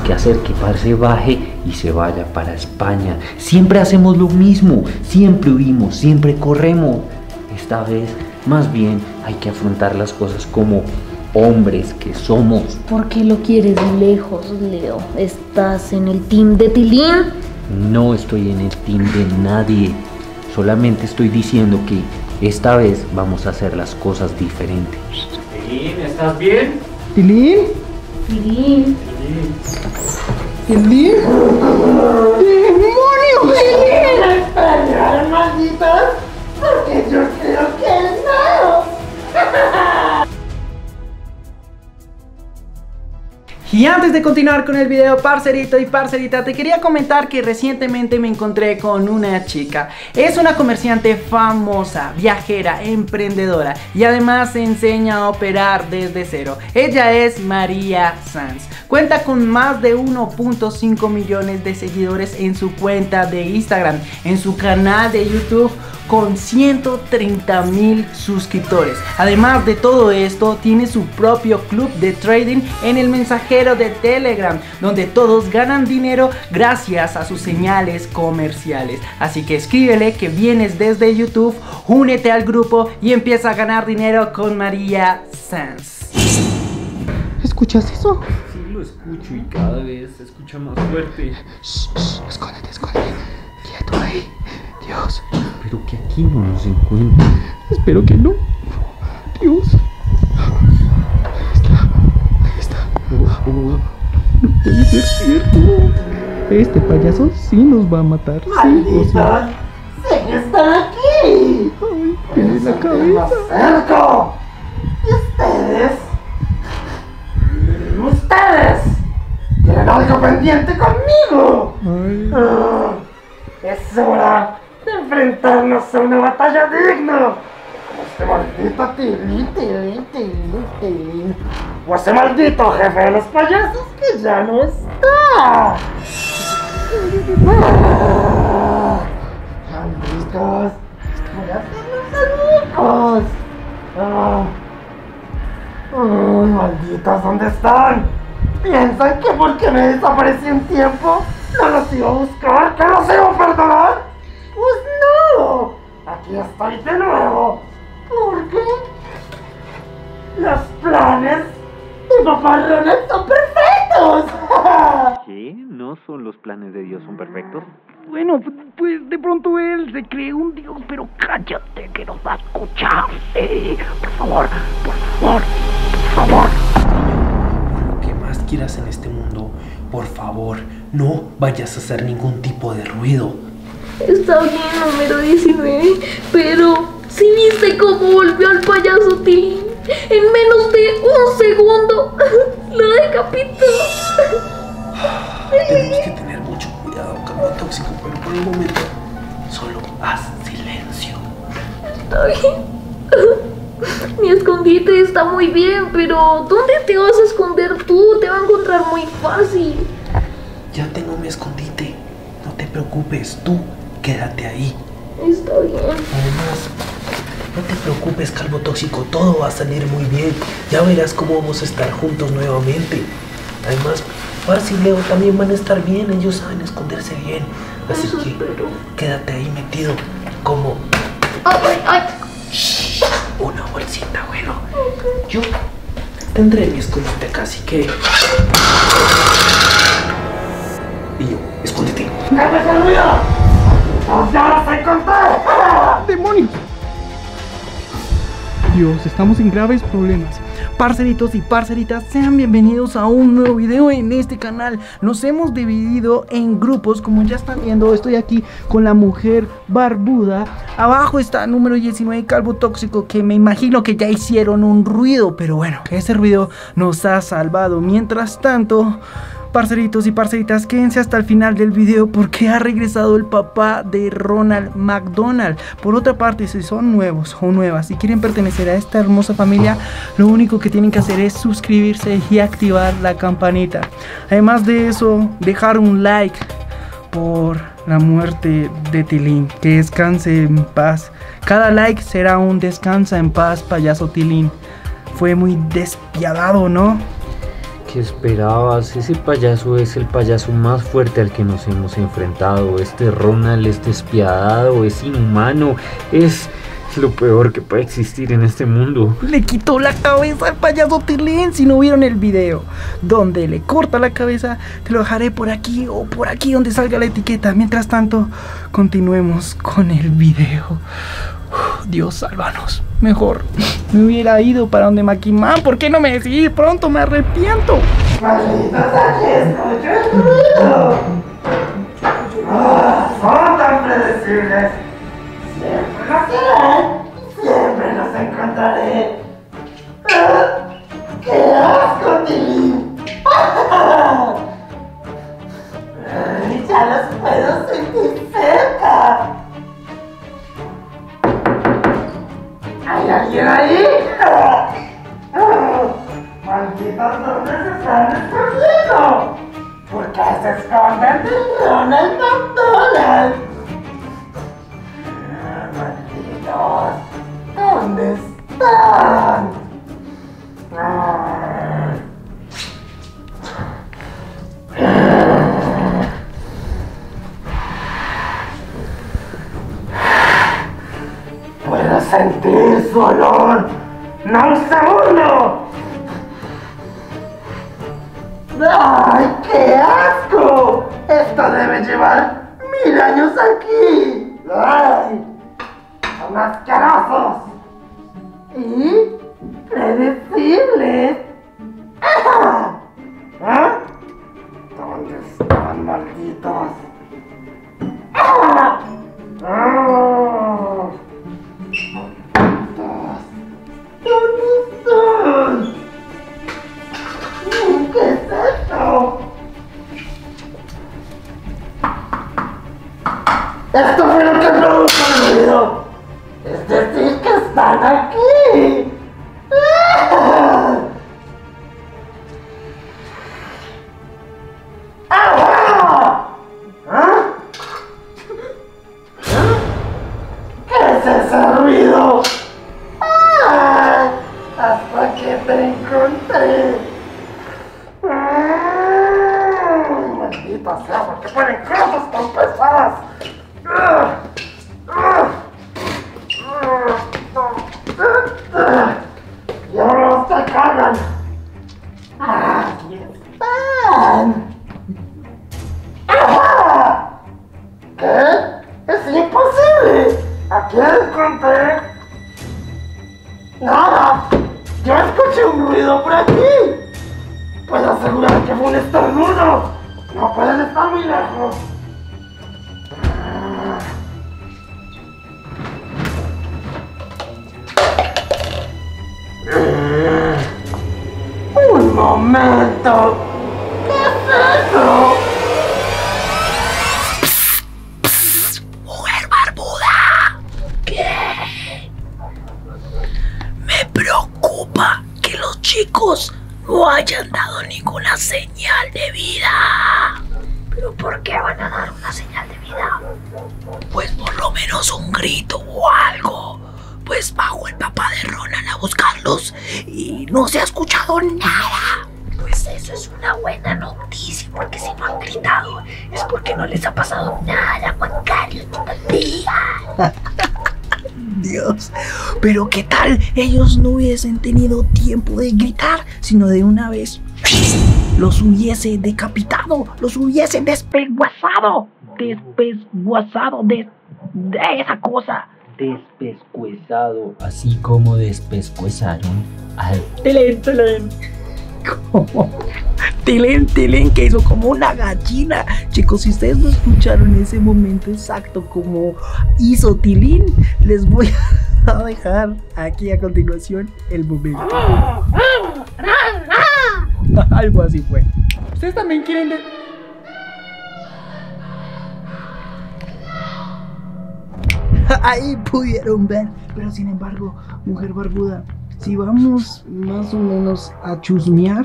que hacer que Parce baje y se vaya para España. Siempre hacemos lo mismo, siempre huimos, siempre corremos. Esta vez, más bien, hay que afrontar las cosas como hombres que somos. ¿Por qué lo quieres lejos, Leo? ¿Estás en el team de Tilín? No estoy en el team de nadie. Solamente estoy diciendo que esta vez vamos a hacer las cosas diferentes. Tilín, ¿estás bien? ¿Tilín? Tilín. ¿Tilín? ¡Demonios! ¡Espera, malditas! Porque yo creo que no. Y antes de continuar con el video, parcerito y parcerita, te quería comentar que recientemente me encontré con una chica. Es una comerciante famosa, viajera, emprendedora y además enseña a operar desde cero. Ella es María Sanz. Cuenta con más de 1.5 millones de seguidores en su cuenta de Instagram, en su canal de YouTube con 130,000 suscriptores. Además de todo esto, tiene su propio club de trading en el mensajero de Telegram, donde todos ganan dinero gracias a sus señales comerciales. Así que escríbele que vienes desde YouTube, únete al grupo y empieza a ganar dinero con María Sanz. ¿Escuchas eso? Sí, lo escucho y cada vez se escucha más fuerte. Escóndete, escóndete. Quieto ahí. Dios. Pero que aquí no nos encuentra. Espero que no. Dios. Ahí está. No puede ser cierto. Este payaso sí nos va a matar. ¡Malditas! ¡Sé que están aquí! Ay, tiene la ¡Me cabeza. acerco! ¿Y ustedes? ¡Ustedes! ¿Tienen algo pendiente conmigo? Ay. Es hora de enfrentarnos a una batalla digna. Como este maldito Tilín. O ese maldito jefe de los payasos que ya no está. Malditos. Voy a hacerlos amigos. Malditos, ¿dónde están? ¿Piensan que porque me desaparecí un tiempo no los iba a buscar? ¿Que los iba a perdonar? Pues no. Aquí estoy de nuevo. Porque los planes de Papá Ronald son perfectos. ¿Qué? ¿No son los planes de Dios son perfectos? Bueno, pues de pronto él se cree un dios, pero cállate que nos va a escuchar. Por favor, por favor, por favor. Lo que más quieras en este mundo, por favor, no vayas a hacer ningún tipo de ruido. Está bien, número 19, pero ¿sí viste cómo volvió al payaso Tilín? En menos de un segundo lo decapitó. Tenemos que tener mucho cuidado, calvo tóxico, pero por el momento solo haz silencio. Está bien. Mi escondite está muy bien, pero ¿dónde te vas a esconder tú? Te va a encontrar muy fácil. Ya tengo mi escondite, no te preocupes, tú quédate ahí. Está bien. Además, no te preocupes, calvo tóxico, todo va a salir muy bien. Ya verás cómo vamos a estar juntos nuevamente. Además, Parce y Leo también van a estar bien, ellos saben esconderse bien. Así Eso que espero. quédate ahí metido como Ay. una bolsita, bueno. Yo tendré mi escondite acá, así que... Y yo, escóndete. ¡Cállate el ruido! ¡Ya los encontré! ¡Demonios! Dios, estamos en graves problemas. Parceritos y parceritas, sean bienvenidos a un nuevo video en este canal. Nos hemos dividido en grupos, como ya están viendo. Estoy aquí con la mujer barbuda. Abajo está número 19, calvo tóxico, que me imagino que ya hicieron un ruido, pero bueno, ese ruido nos ha salvado. Mientras tanto, parceritos y parceritas, quédense hasta el final del video porque ha regresado el papá de Ronald McDonald. Por otra parte, si son nuevos o nuevas y quieren pertenecer a esta hermosa familia, lo único que tienen que hacer es suscribirse y activar la campanita. Además de eso, dejar un like por la muerte de Tilín. Que descanse en paz. Cada like será un descansa en paz, payaso Tilín. Fue muy despiadado, ¿no? ¿Qué esperabas? Ese payaso es el payaso más fuerte al que nos hemos enfrentado. Este Ronald es despiadado, es inhumano, es lo peor que puede existir en este mundo. Le quitó la cabeza al payaso Tilín. Si no vieron el video donde le corta la cabeza, te lo dejaré por aquí o por aquí donde salga la etiqueta. Mientras tanto, continuemos con el video. Dios, sálvanos. Mejor me hubiera ido para donde Maquimán. ¿Por qué no me decidí pronto? Me arrepiento. ¡Malditos, aquí escucho el ruido! Son tan predecibles. Siempre los serán. Siempre los encontraré. ¡Qué asco, Tilín! Ya los puedo sentir cerca. ¿Hay alguien ahí? ¡Malditos, dónde se están escondiendo! ¿Por qué se esconden de Ronald McDonald? ¡Malditos! ¿Dónde están? Puedo sentir su olor. ¡No un segundo! ¡Ay, qué asco! Esto debe llevar 1000 años aquí. ¡Ay! Son asquerosos y predecibles. ¡Ah! ¿Ah? ¿Dónde están, malditos? ¡Ah! ¡Ah! ¿Dónde están? ¿Qué es esto? Esto fue lo que produjo el ruido. Es decir, que están aquí. ¡Ah! ¡Ah! ¿Ah? ¿Qué es ese ruido? ¡Ah! Hasta que te encontré. Maldita sea, ¿por qué ponen cosas tan pesadas? Y ahora te cagan. ¡Aquí están! ¡Ah! ¿Qué? ¡Es imposible! ¿A quién encontré? ¡Nada! Yo escuché un ruido por aquí. Puedo asegurar que fue un estornudo. No pueden estar muy lejos. Un momento. ¿Qué es eso? Mujer barbuda. ¿Qué? Me preocupa que los chicos no hayan dado ninguna señal de vida. ¿Pero por qué van a dar una señal de vida? Pues por lo menos un grito o algo. Pues bajó el papá de Ronald a buscarlos y no se ha escuchado nada. Pues eso es una buena noticia, porque si no han gritado es porque no les ha pasado nada, Juan Carlos, todo el día. Dios, pero ¿qué tal ellos no hubiesen tenido tiempo de gritar, sino de una vez los hubiese decapitado, los hubiese despescuezado de esa cosa? Despescuezado, así como despescuezaron al Tilín, que hizo como una gallina. Chicos, si ustedes no escucharon ese momento exacto como hizo Tilín, les voy a dejar aquí a continuación el momento. Algo así fue. ¿Ustedes también quieren Ahí pudieron ver, pero sin embargo, mujer barbuda, si vamos más o menos a chusmear,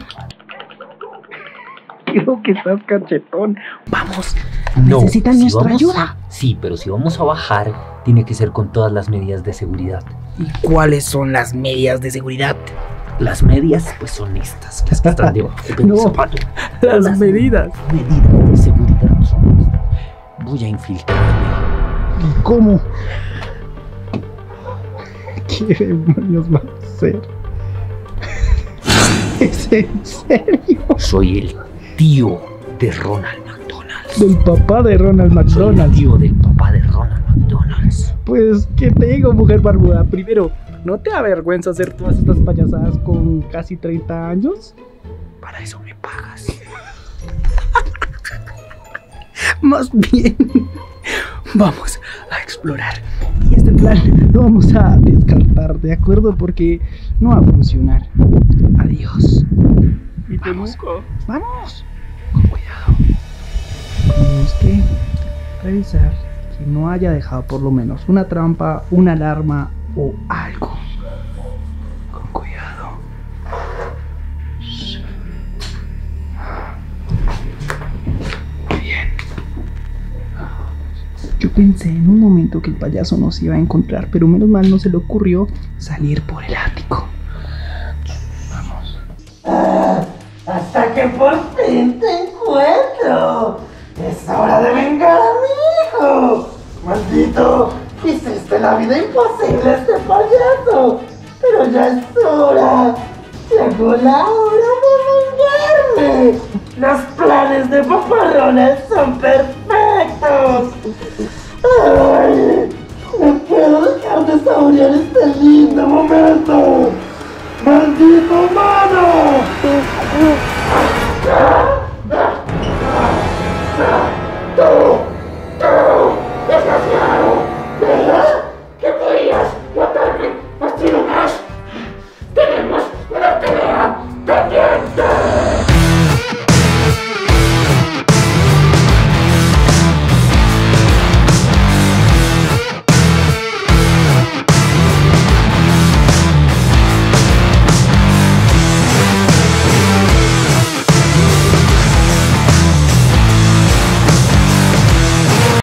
creo que estás cachetón. Vamos, no, necesitan nuestra ayuda. Sí, pero si vamos a bajar, tiene que ser con todas las medidas de seguridad. ¿Y cuáles son las medidas de seguridad? Las medias pues son estas, las que están debajo del No, zapato. las medidas. Medidas de seguridad son estas. Voy a infiltrarme. ¿Y cómo? ¿Qué demonios va a hacer? ¿Es en serio? Soy el tío de Ronald McDonald's. Del papá de Ronald Soy el McDonald. tío del papá de Ronald McDonald's. Pues, ¿qué te digo, mujer barbuda? Primero, ¿no te avergüenza hacer todas estas payasadas con casi 30 años? Para eso me pagas. Más bien, vamos a explorar. Y este plan lo vamos a descartar, ¿de acuerdo? Porque no va a funcionar. Adiós. Y Vamos. Vamos. Con cuidado. Tenemos que revisar que no haya dejado por lo menos una trampa, una alarma o algo. Con cuidado. Muy bien. Yo pensé en un momento que el payaso nos iba a encontrar, pero menos mal no se le ocurrió salir por el ático. Vamos. Hasta que por fin te encuentro. Es hora de vengar a mi hijo. Maldito, hiciste la vida imposible a este payaso. Pero ya es hora. Llegó la hora de vengarme. Los planes de Papá Ronald son perfectos.